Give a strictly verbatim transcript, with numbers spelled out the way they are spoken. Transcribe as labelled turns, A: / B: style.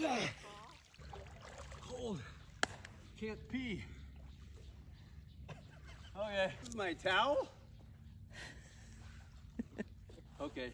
A: Cold. Can't pee. Okay, this is my towel. Okay.